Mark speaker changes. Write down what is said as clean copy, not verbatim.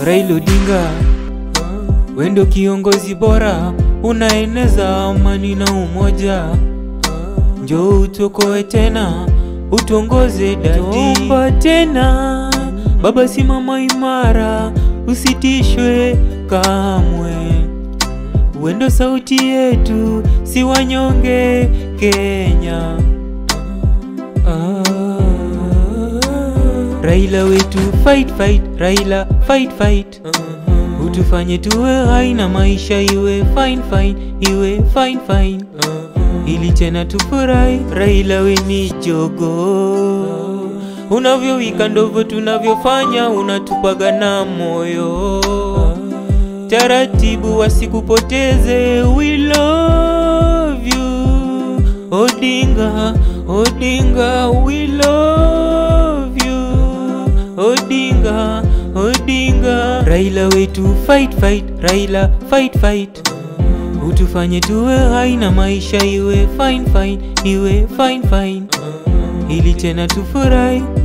Speaker 1: Raila Odinga, wendo kiongozi bora, unaeneza amani na umoja. Njoo utuokoe tena, utuongoze dadi. Tuomba tena, baba simama imara, usitishwe kamwe. Wendo sauti yetu, si wanyonge Kenya. Raila wetu fight fight, Raila fight fight. Utufanye tuwe hai na maisha iwe fine fine, iwe fine fine. Ili tena tufurahi, Raila we ni JOGOO. Unavyowika ndivyo tunavyofanya, unatupaga na moyo. Taratibu wasikupoteze, we love you. Odinga, Odinga, we love you. Odinga, Odinga. Raila wetu fight fight, Raila fight fight. Utufanye tuwe hai na maisha iwe fine fine, iwe fine fine. Ili tena tufurahi.